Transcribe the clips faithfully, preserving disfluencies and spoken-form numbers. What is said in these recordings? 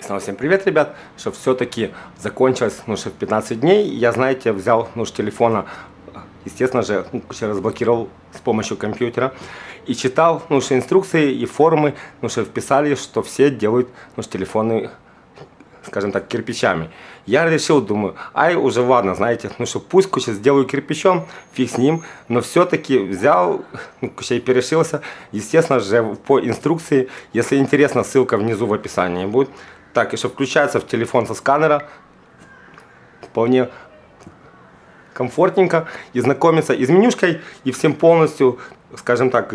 Снова всем привет, ребят, что все-таки закончилось, ну, что в пятнадцать дней, я, знаете, взял, ну, с телефона, естественно же, ну, разблокировал с помощью компьютера и читал, ну, что инструкции и форумы, ну, что вписали, что все делают, ну, что телефоны, скажем так, кирпичами. Я решил, думаю, ай, уже ладно, знаете, ну, что пусть сейчас сделаю кирпичом, фиг с ним, но все-таки взял, ну, и перешился, естественно же, по инструкции, если интересно, ссылка внизу в описании будет. Так, и что включается в телефон со сканера, вполне комфортненько, и знакомиться и с менюшкой, и всем полностью, скажем так,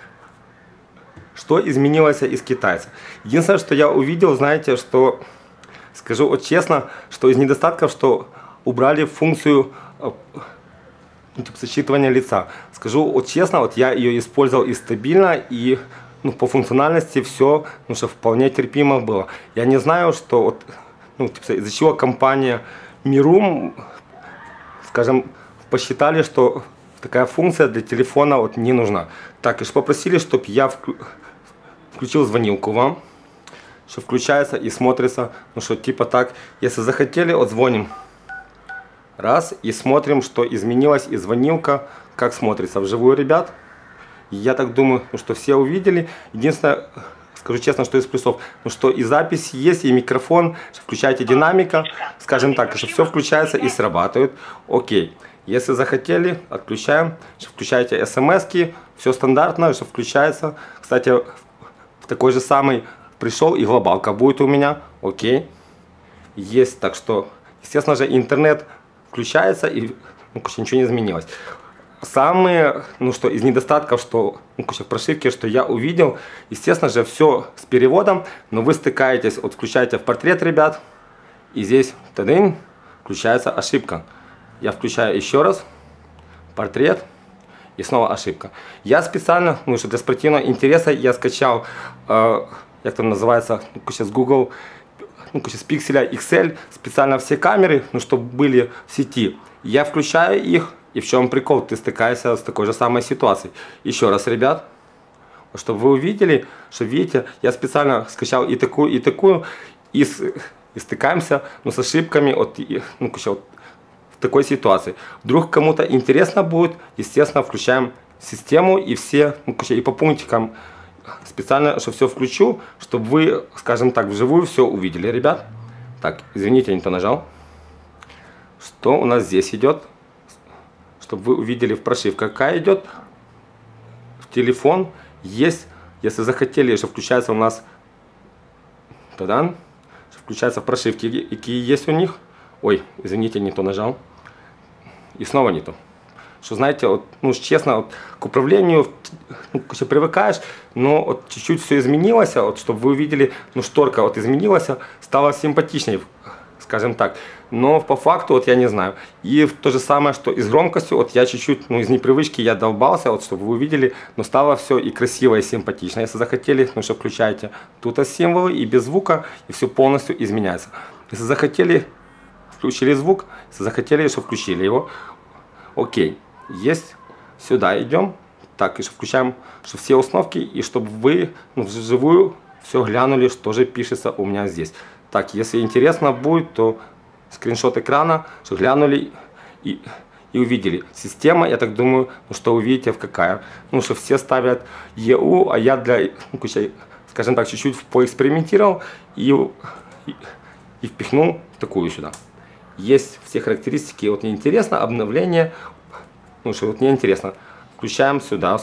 что изменилось из китайца. Единственное, что я увидел, знаете, что, скажу вот честно, что из недостатков, что убрали функцию ну, типа, считывания лица. Скажу вот честно, вот я ее использовал и стабильно, и ну, по функциональности все, ну, что вполне терпимо было. Я не знаю, что вот, ну, типа, из-за чего компания Mirum, скажем, посчитали, что такая функция для телефона вот не нужна. Так, и попросили, чтобы я включил звонилку вам, что включается и смотрится, ну что типа так, если захотели, вот звоним раз и смотрим, что изменилось, и звонилка, как смотрится вживую, ребят. Я так думаю, ну, что все увидели. Единственное, скажу честно, что из плюсов, ну что и запись есть, и микрофон, что включаете динамика, скажем так, что все включается и срабатывает. Окей. Если захотели, отключаем, что включаете смс-ки, все стандартно, что включается. Кстати, в такой же самый пришел и глобалка будет у меня. Окей. Есть, так что, естественно же, интернет включается и ну, ничего не изменилось. Самые, ну что, из недостатков, что ну, в прошивке, что я увидел, естественно же, все с переводом, но вы стыкаетесь, вот включаете в портрет, ребят, и здесь, тадын, включается ошибка. Я включаю еще раз, портрет, и снова ошибка. Я специально, ну что, для спортивного интереса, я скачал, э, как там называется, ну, сейчас Google, ну, с пикселя икс эль, специально все камеры, ну, чтобы были в сети. Я включаю их. И в чем прикол? Ты стыкаешься с такой же самой ситуацией. Еще раз, ребят, чтобы вы увидели, что видите, я специально скачал и такую, и такую, и, с, и стыкаемся ну, с ошибками от, ну, вот, в такой ситуации. Вдруг кому-то интересно будет, естественно, включаем систему и все, ну, и по пунктикам специально, что все включу, чтобы вы, скажем так, вживую все увидели, ребят. Так, извините, я не то нажал. Что у нас здесь идет? Чтобы вы увидели в прошивке, какая идет в телефон. Есть, если захотели, что включается у нас, тогда включается в прошивке, какие есть у них. Ой, извините, не то нажал. И снова не то. Что знаете, вот, ну честно, вот, к управлению ну, привыкаешь, но вот, чуть-чуть все изменилось, вот, чтобы вы увидели, ну шторка вот изменилась, стала симпатичнее, скажем так. Но по факту, вот я не знаю. И то же самое, что и с громкостью, вот я чуть-чуть, ну из непривычки я долбался, вот чтобы вы увидели, но стало все и красиво, и симпатично. Если захотели, ну что включаете тут символы и без звука, и все полностью изменяется. Если захотели, включили звук, если захотели, что включили его. Окей, есть, сюда идем. Так, и что включаем, что все установки, и чтобы вы ну, вживую все глянули, что же пишется у меня здесь. Так, если интересно будет, то скриншот экрана, что глянули и, и увидели. Система, я так думаю, ну что увидите в какая. Ну что все ставят и ю, а я для, ну, скажем так, чуть-чуть поэкспериментировал и, и, и впихнул такую сюда. Есть все характеристики, вот мне интересно, обновление, ну что вот мне интересно. Включаем сюда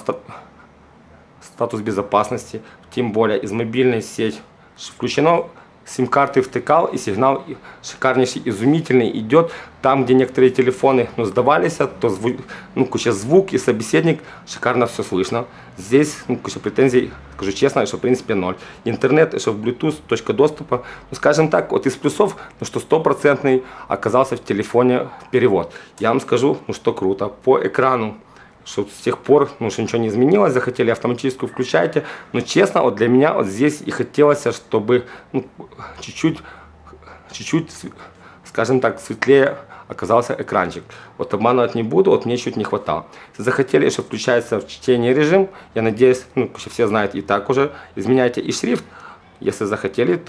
статус безопасности, тем более из мобильной сети включено. Сим-карты втыкал, и сигнал шикарнейший, изумительный идет. Там, где некоторые телефоны ну, сдавались, то звук, ну, куча звук и собеседник, шикарно все слышно. Здесь ну, куча претензий, скажу честно, что в принципе ноль. Интернет, что в Bluetooth, точка доступа, ну, скажем так, вот из плюсов, ну, что стопроцентный оказался в телефоне перевод. Я вам скажу, ну, что круто. По экрану, что с тех пор, ну, что ничего не изменилось, захотели автоматическую включайте, но честно, вот для меня вот здесь и хотелось, чтобы ну, чуть-чуть, чуть-чуть, скажем так, светлее оказался экранчик. Вот обманывать не буду, вот мне чуть не хватало. Если захотели, что включается в чтение режим, я надеюсь, ну, все знают и так уже, изменяйте и шрифт, если захотели, то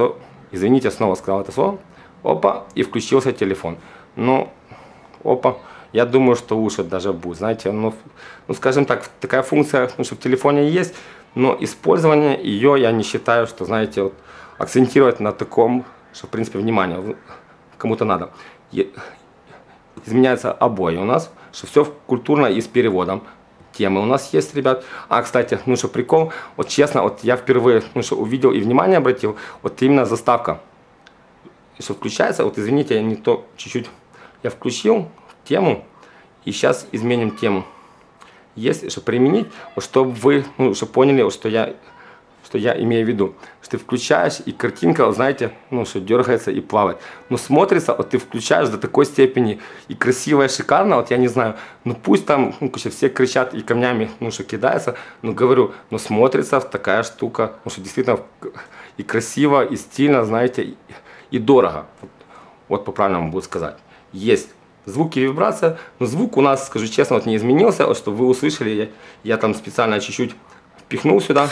извините, снова сказал это слово, опа, и включился телефон. Ну, опа, я думаю, что лучше даже будет, знаете, ну, ну скажем так, такая функция, ну, что в телефоне есть, но использование ее я не считаю, что, знаете, вот, акцентировать на таком, что, в принципе, внимание кому-то надо. Изменяются обои у нас, что все культурно и с переводом. Темы у нас есть, ребят. А, кстати, ну что прикол, вот честно, вот я впервые, ну что увидел и внимание обратил, вот именно заставка, что включается, вот извините, я не то чуть-чуть, я включил тему, и сейчас изменим тему. Есть, что применить, вот, чтобы вы, ну, чтобы поняли, вот, что я, что я имею в виду. Что ты включаешь, и картинка, вот, знаете, ну, что дергается и плавает. Но смотрится, вот ты включаешь до такой степени, и красиво, и шикарно, вот я не знаю, ну пусть там, ну, все кричат и камнями, ну, что кидаются, но говорю, но смотрится такая штука, ну, что действительно и красиво, и стильно, знаете, и, и дорого. Вот, вот по-правильному буду сказать. Есть звуки, вибрация, но звук у нас, скажу честно, вот не изменился, вот чтобы вы услышали, я, я там специально чуть-чуть впихнул сюда.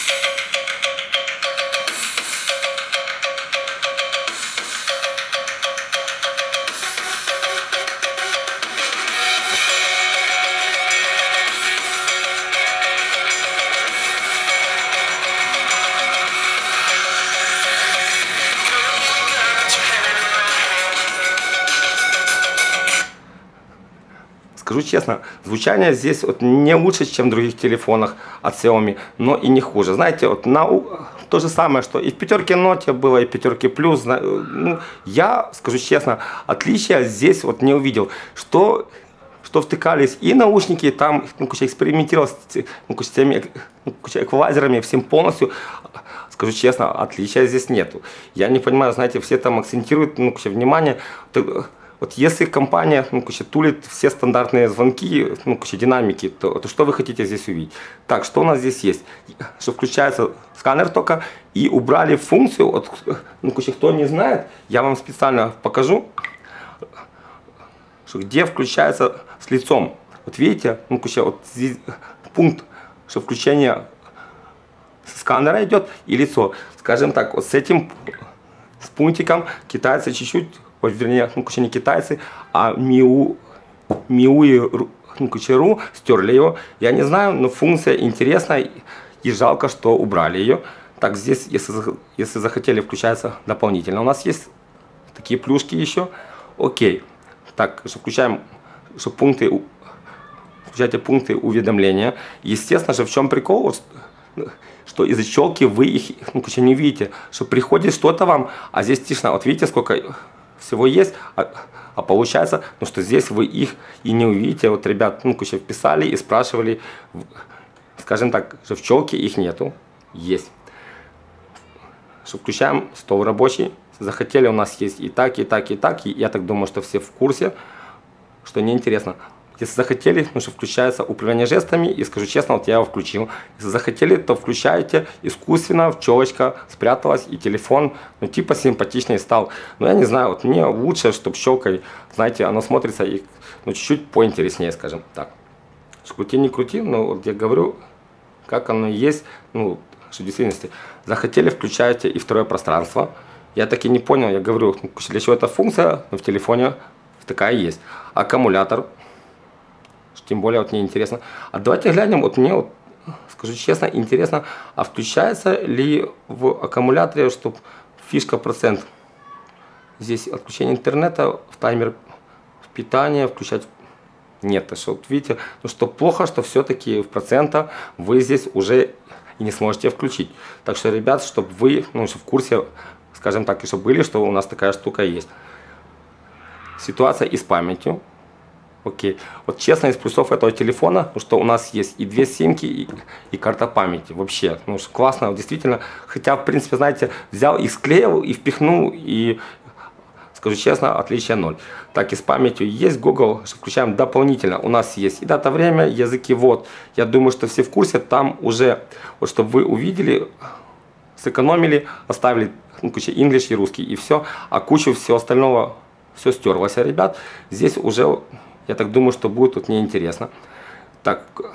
Скажу честно, звучание здесь вот не лучше, чем в других телефонах от Xiaomi, но и не хуже. Знаете, вот на, то же самое, что и в пятерке Note было, и в пятерке Plus. Ну, я, скажу честно, отличия здесь вот не увидел. Что, что втыкались и наушники, там ну, куча экспериментировал с, ну, куча, теми, ну, куча эквалайзерами, всем полностью. Скажу честно, отличия здесь нету. Я не понимаю, знаете, все там акцентируют ну, куча внимания. Вот если компания ну, тулит все стандартные звонки, ну, динамики, то, то что вы хотите здесь увидеть? Так, что у нас здесь есть? Что включается сканер только, и убрали функцию, вот, ну, кто не знает, я вам специально покажу, что где включается с лицом. Вот видите, ну, вот здесь пункт, что включение сканера идет и лицо. Скажем так, вот с этим, с пунктиком китайцы чуть-чуть, вернее, ну, не китайцы, а Миу, Миу и ну, Ру стерли его. Я не знаю, но функция интересная, и жалко, что убрали ее. Так, здесь, если, если захотели, включается дополнительно. У нас есть такие плюшки еще. Окей. Так, что включаем, что пункты, включайте пункты уведомления. Естественно же, в чем прикол? Что из-за щелки вы их ну, не видите. Что приходит что-то вам, а здесь тишина. Вот видите, сколько всего есть, а, а получается, ну что здесь вы их и не увидите. Вот ребят, ну куча писали и спрашивали, скажем так, что в челке их нету, есть. Что включаем стол рабочий, захотели, у нас есть и так, и так, и так, и я так думаю, что все в курсе, что неинтересно. Если захотели, ну что включается управление жестами, и скажу честно, вот я его включил. Если захотели, то включаете искусственно, челочка спряталась, и телефон, ну типа симпатичнее стал. Но я не знаю, вот мне лучше, чтобы щелкой, знаете, оно смотрится и ну чуть-чуть поинтереснее, скажем так. Крути, не крути, но вот я говорю, как оно есть, ну, что в действительности. Захотели, включаете и второе пространство. Я так и не понял, я говорю, для чего эта функция, но в телефоне такая есть. Аккумулятор. Тем более, вот мне интересно. А давайте глянем, вот мне, вот, скажу честно, интересно, а включается ли в аккумуляторе, чтобы фишка процент. Здесь отключение интернета, в таймер питания включать. Нет, что вот видите, ну что плохо, что все-таки в процента вы здесь уже и не сможете включить. Так что, ребят, чтобы вы ну, в курсе, скажем так, и чтобы были, что у нас такая штука есть. Ситуация и с памятью. Окей. Вот честно, из плюсов этого телефона, что у нас есть и две симки, и, и карта памяти. Вообще, ну, классно, действительно. Хотя, в принципе, знаете, взял и склеил, и впихнул, и, скажу честно, отличия ноль. Так, и с памятью есть Google, что включаем дополнительно. У нас есть и дата, время, языки, вот. Я думаю, что все в курсе, там уже, вот чтобы вы увидели, сэкономили, оставили ну, кучу English и русский, и все. А кучу всего остального, все стерлось, ребят. Здесь уже... Я так думаю, что будет тут неинтересно. Так,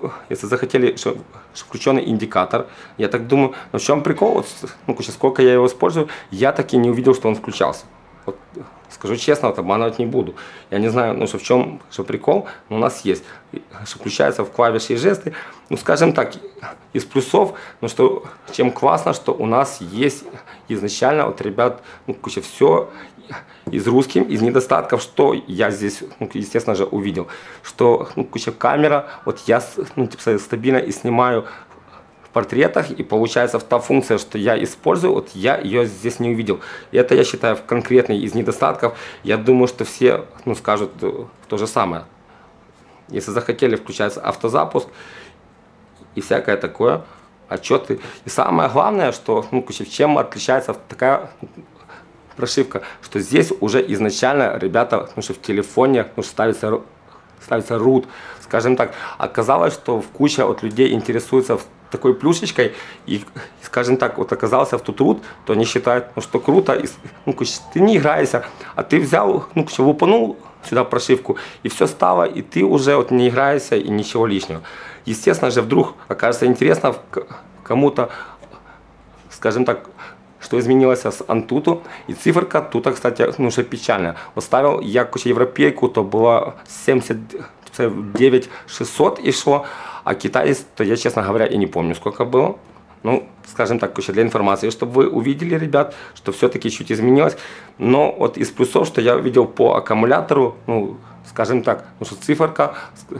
если захотели, что, что включенный индикатор, я так думаю, но в чем прикол, вот, ну, сколько я его использую, я так и не увидел, что он включался. Вот, скажу честно, вот, обманывать не буду. Я не знаю, ну, что в чем что прикол, но у нас есть. Что включается в клавиши и жесты. Ну, скажем так, из плюсов, ну, что, чем классно, что у нас есть изначально, вот, ребят, ну, куча все из русским, из недостатков, что я здесь, ну, естественно же, увидел. Что, ну, куча камера, вот я, ну, типа, стабильно и снимаю портретах, и получается та функция, что я использую, вот я ее здесь не увидел. И это, я считаю, конкретный из недостатков. Я думаю, что все, ну, скажут то же самое. Если захотели, включается автозапуск и всякое такое, отчеты. И самое главное, что, ну, чем отличается такая прошивка, что здесь уже изначально, ребята, ну, что в телефоне, ну, ставится, ставится root, скажем так. Оказалось, что в куча от людей интересуется такой плюшечкой, и, скажем так, вот оказался в тот root, то они считают, ну, что круто, и, ну, ты не играешься, а ты взял, ну, лупанул сюда прошивку, и все стало, и ты уже вот не играешься, и ничего лишнего. Естественно же, вдруг окажется интересно кому-то, скажем так, что изменилось с Antutu, и циферка тут, кстати, ну, уже печальная. Вот ставил я кучу европейку, то было семьдесят девять шестьсот и шло, а китаец, то я, честно говоря, и не помню, сколько было. Ну, скажем так, для информации, чтобы вы увидели, ребят, что все-таки чуть изменилось. Но вот из плюсов, что я увидел по аккумулятору, ну, скажем так, ну, что циферка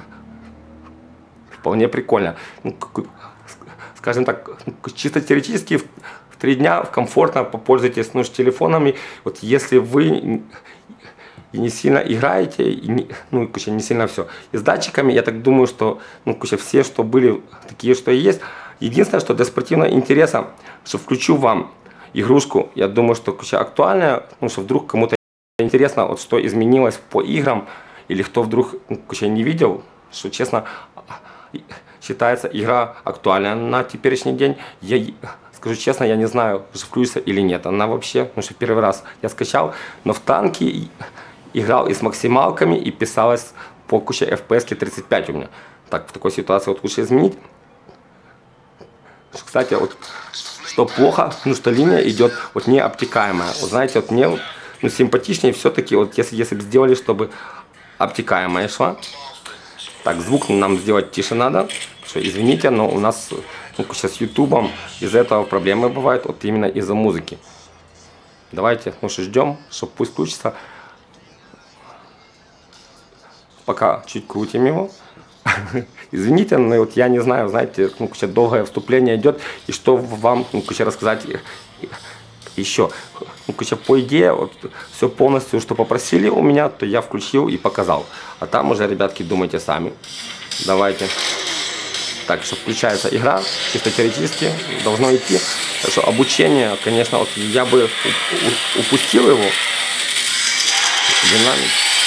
вполне прикольная. Ну, скажем так, чисто теоретически в три дня комфортно попользуйтесь, ну, с телефонами. Вот если вы и не сильно играете, и не, ну, куча, не сильно все. И с датчиками, я так думаю, что, ну, куча, все, что были, такие, что и есть. Единственное, что для спортивного интереса, что включу вам игрушку, я думаю, что куча актуальная, ну, что вдруг кому-то интересно, вот что изменилось по играм, или кто вдруг, ну, куча, не видел, что, честно, считается игра актуальная на теперешний день. Я, скажу честно, я не знаю, включится или нет. Она вообще, ну, что первый раз я скачал, но в танки играл и с максималками, и писалось по куче эф пи эс тридцать пять у меня. Так, в такой ситуации вот лучше изменить. Кстати, вот что плохо, ну, что линия идет вот необтекаемая. Вот знаете, вот мне, ну, симпатичнее все-таки, вот если, если бы сделали, чтобы обтекаемая шла. Так, звук нам сделать тише надо. Что, извините, но у нас, ну, сейчас с ютубом из-за этого проблемы бывают, вот именно из-за музыки. Давайте, ну, что, ждем, чтобы пусть включится. Пока чуть крутим его. Извините, но вот я не знаю, знаете, ну, долгое вступление идет, и что вам, ну, рассказать еще. Ну, по идее, вот, все полностью, что попросили у меня, то я включил и показал. А там уже, ребятки, думайте сами. Давайте. Так, что включается игра, чисто теоретически должно идти. Так что обучение, конечно, вот я бы упустил его. Динамик.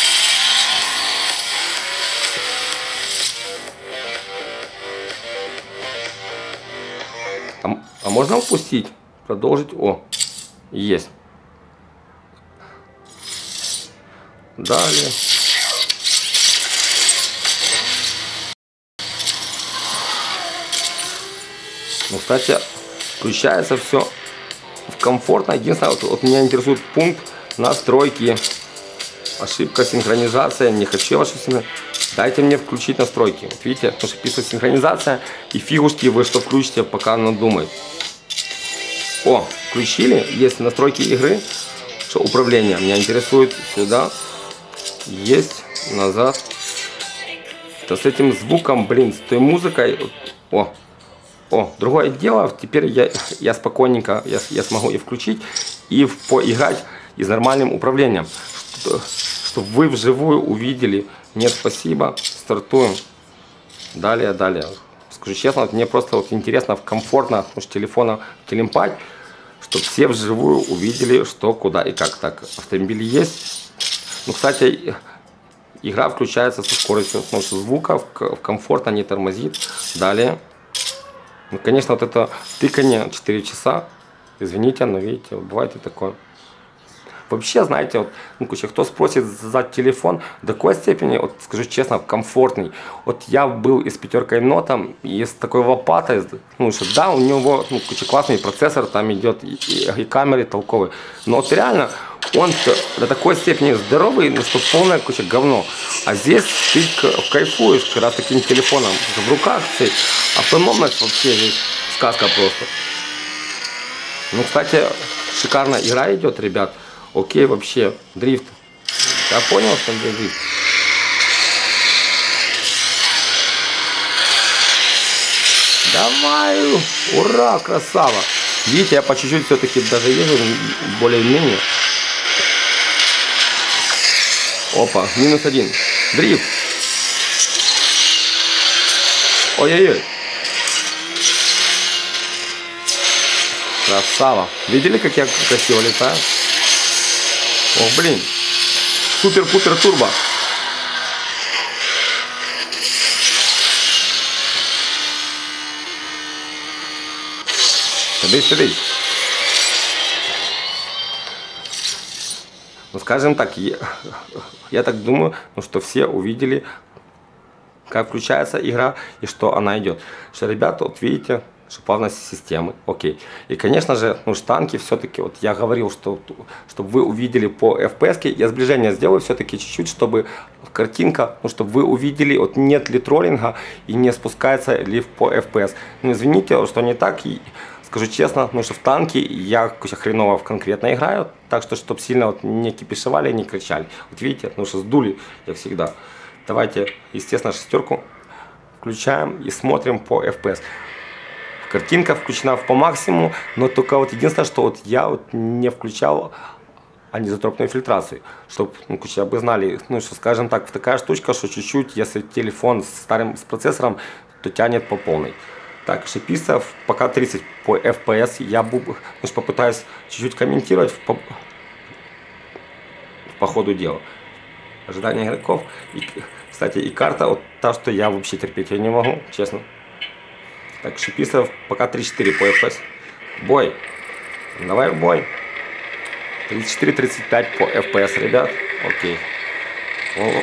А, а можно упустить? Продолжить? О, есть. Далее. Ну, кстати, включается все комфортно. Единственное, вот, вот меня интересует пункт настройки. Ошибка, синхронизация. Не хочу вашу синхронизацию. Дайте мне включить настройки. Вот видите, потому что пишет синхронизация. И фигушки вы что включите, пока она думает. О, включили. Есть настройки игры. Что управление. Меня интересует сюда. Есть. Назад. То с этим звуком, блин, с той музыкой. О. О, другое дело, теперь я, я спокойненько, я, я смогу и включить, и поиграть и с нормальным управлением. Что, чтобы вы вживую увидели. Нет, спасибо, стартуем. Далее, далее. Скажу честно, вот мне просто вот интересно, комфортно с телефона телемпать, чтобы все вживую увидели, что, куда и как. Так, автомобиль есть. Ну, кстати, игра включается со скоростью, ну, звука, комфортно, не тормозит. Далее. Ну, конечно, вот это тыканье четыре часа, извините, но видите, бывает и такое. вообще, знаете, вот, ну, короче, кто спросит за телефон, до какой степени, вот, скажу честно, комфортный. Вот я был и с пятеркой нотом, и с такой лопатой, ну, что да, у него, ну, короче, классный процессор, там идет и, и, и камеры толковые, но вот реально, он до такой степени здоровый, ну, что полное куча говно. А здесь ты кайфуешь, когда с таким телефоном в руках, ты, автономность вообще здесь сказка просто. Ну, кстати, шикарная игра идет, ребят. Окей, вообще, дрифт. Я понял, что где дрифт. Давай! Ура, красава! Видите, я по чуть-чуть все-таки даже езжу, более-менее. Опа, минус один. Дрифт. Ой-ой-ой. Красава. Видели, как я красиво летаю? Ох, блин. Супер-пупер турбо. Садись, садись. Ну, скажем так, я, я так думаю, ну, что все увидели, как включается игра и что она идет. Что, ребята, вот видите, что плавность системы, окей. И, конечно же, ну, штанги все-таки, вот я говорил, что чтобы вы увидели по эф пи эс, я сближение сделаю все-таки чуть-чуть, чтобы картинка, ну, чтобы вы увидели, вот нет ли троллинга и не спускается ли по эф пи эс. Ну, извините, что не так. И, скажу честно, ну что в танке я хреново конкретно играю, так что, чтобы сильно вот не кипишевали, не кричали. Вот видите, ну что сдули, как всегда. Давайте, естественно, шестерку включаем и смотрим по эф пи эс. Картинка включена по максимуму, но только вот единственное, что вот я вот не включал анизотропную фильтрацию, чтобы, ну, вы знали, ну что, скажем так, такая штучка, что чуть-чуть, если телефон с старым с процессором, то тянет по полной. Так, шипистов пока тридцать по эф пи эс. Я ну, попытаюсь чуть-чуть комментировать по, по ходу дела. Ожидание игроков. И, кстати, и карта вот та, что я вообще терпеть ее не могу, честно. Так, шипистов пока тридцать четыре по эф пи эс. Бой. Давай в бой. тридцать четыре тридцать пять по эф пи эс, ребят. Окей. О.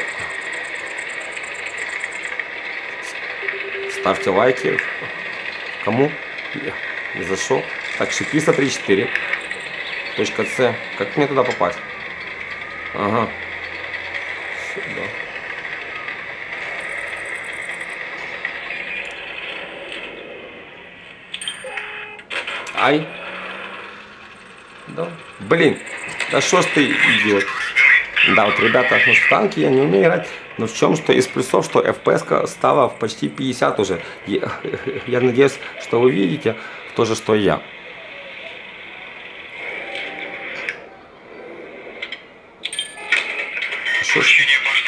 Ставьте лайки. Кому не зашел. Так, шиписта тридцать четыре. Точка С. Как мне туда попасть? Ага. Сюда. Ай. Да. Блин. Да что ж ты идиот. Да, вот, ребята, ну, в танки я не умею играть. Но в чем что из плюсов, что эф пи эс стала в почти пятьдесят уже. Я, я надеюсь, что вы видите то же, что и я. Шо ж...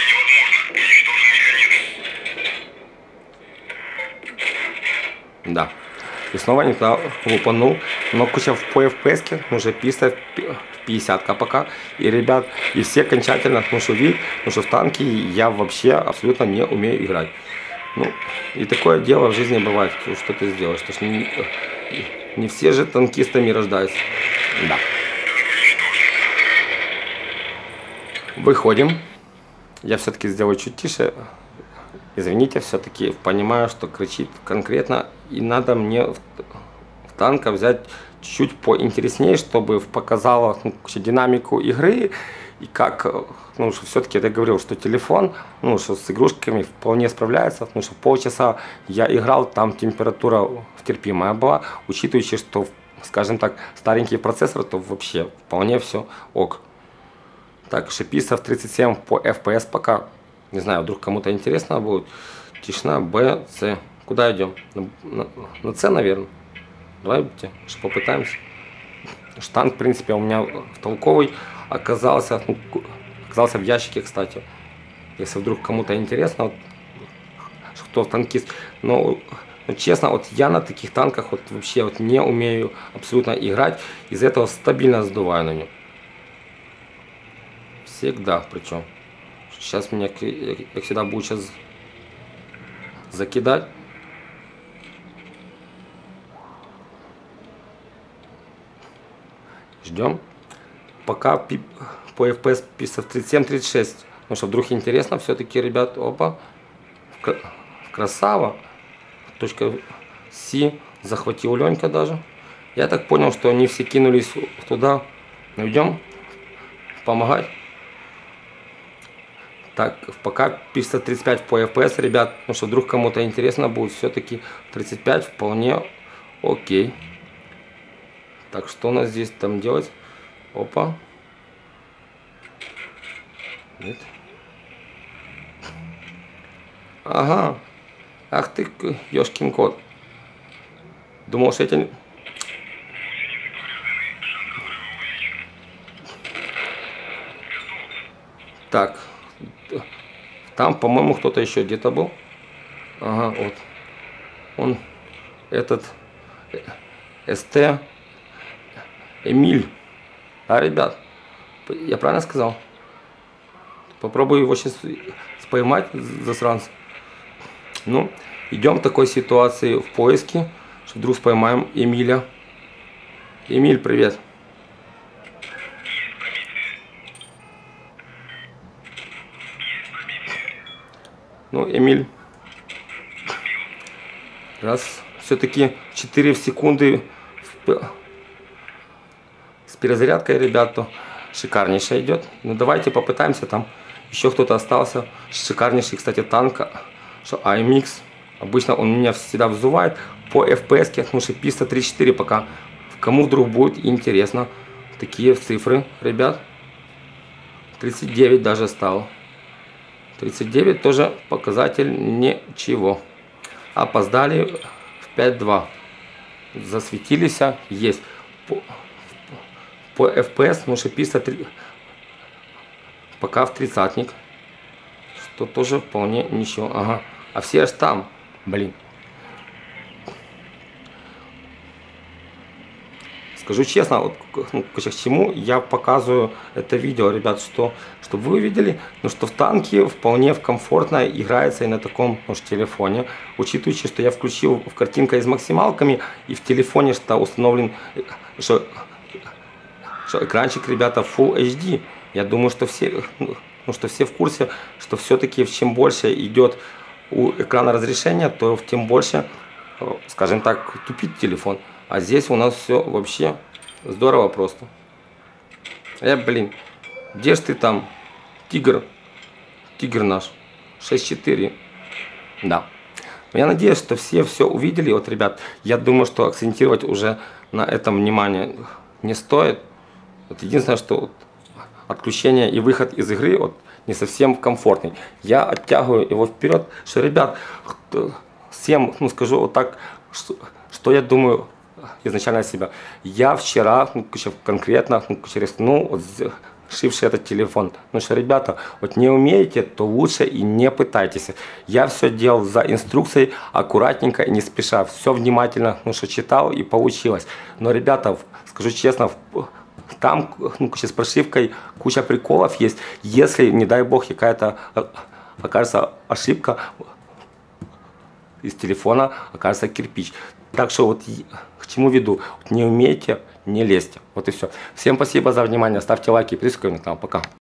Да. И снова не туда лупанул. Но куча по эф пи эс уже писает пятьдесят пока. И, ребят, и все окончательно, ну что видят, ну что в танки я вообще абсолютно не умею играть. Ну, и такое дело в жизни бывает, что ты сделаешь. Что не, не все же танкистами рождаются. Да. Выходим. Я все-таки сделаю чуть тише. Извините, все-таки понимаю, что кричит конкретно. И надо мне в танка взять чуть-чуть поинтереснее, чтобы показало, ну, динамику игры. И как, ну, что все-таки я говорил, что телефон, ну, что с игрушками вполне справляется. Ну, что полчаса я играл, там температура терпимая была. Учитывая, что, скажем так, старенький процессор, то вообще вполне все ок. Так, шипистов тридцать семь по эф пи эс пока. Не знаю, вдруг кому-то интересно будет. Тишина, Б, С. Куда идем? На, на, на С, наверное. Давайте попытаемся. Штанг, в принципе, у меня толковый оказался. Ну, оказался в ящике, кстати. Если вдруг кому-то интересно, вот, кто танкист. Но, но честно, вот я на таких танках вот вообще вот не умею абсолютно играть. Из-за этого стабильно сдуваю на нем. Всегда, причем. Сейчас меня, как всегда, будет сейчас закидать. Ждем. пока пи- по эф пи эс писав тридцать семь тридцать шесть. Ну что, вдруг интересно, все-таки, ребят, опа, кра- красава. Точка С захватил Ленька даже. Я так понял, что они все кинулись туда. Ну, идем помогать. Так, пока пишется тридцать пять по эф пи эс, ребят. Ну что, вдруг кому-то интересно будет, все-таки тридцать пять вполне окей. Так, что у нас здесь там делать? Опа. Нет. Ага. Ах ты, ёшкин кот. Думал, что эти... Так. Там, по-моему, кто-то еще где-то был. Ага, вот. Он, этот, СТ, Эмиль. А, ребят, я правильно сказал? Попробую его сейчас поймать, засранца. Ну, идем в такой ситуации в поиске, что вдруг поймаем Эмиля. Эмиль, привет. Ну, Эмиль. Раз. Все-таки четыре секунды с перезарядкой, ребята, шикарнейшая идет. Ну, давайте попытаемся. Там еще кто-то остался. Шикарнейший, кстати, танк. Что эй эм икс. Обычно он меня всегда взувает. По эф пи эс, ну, шиписта тридцать четыре пока. Кому вдруг будет интересно. Такие цифры, ребят. тридцать девять даже стало. тридцать девять тоже показатель ничего. Опоздали в пять два. Засветились. Есть. По, по эф пи эс, ну, шиписта пока в тридцатник. Что тоже вполне ничего. Ага. А все аж там. Блин. Скажу честно, вот, ну, к чему я показываю это видео, ребят, что, чтобы вы увидели, ну, что в танке вполне комфортно играется и на таком, ну, телефоне. Учитывая, что я включил в картинка с максималками, и в телефоне что установлен, что, что экранчик, ребята, Full эйч ди. Я думаю, что все, ну, что все в курсе, что все-таки чем больше идет у экрана разрешения, то тем больше, скажем так, тупит телефон. А здесь у нас все вообще здорово просто. Э, блин, где ж ты там, тигр, тигр наш, шесть четыре, да. Но я надеюсь, что все все увидели. Вот, ребят, я думаю, что акцентировать уже на этом внимание не стоит. Вот единственное, что вот отключение и выход из игры вот не совсем комфортный. Я оттягиваю его вперед, что, ребят, всем, ну, скажу вот так, что, что я думаю изначально себя. Я вчера, ну, конкретно, ну, рискнул, вот, шивший этот телефон. Ну что, ребята, вот не умеете, то лучше и не пытайтесь. Я все делал за инструкцией, аккуратненько и не спеша. Все внимательно, ну что, читал и получилось. Но, ребята, скажу честно, там, ну, с прошивкой куча приколов есть. Если, не дай бог, какая-то окажется ошибка, из телефона окажется кирпич. Так что вот к чему веду. Вот не умеете, не лезьте. Вот и все. Всем спасибо за внимание. Ставьте лайки, подписывайтесь на канал. Пока.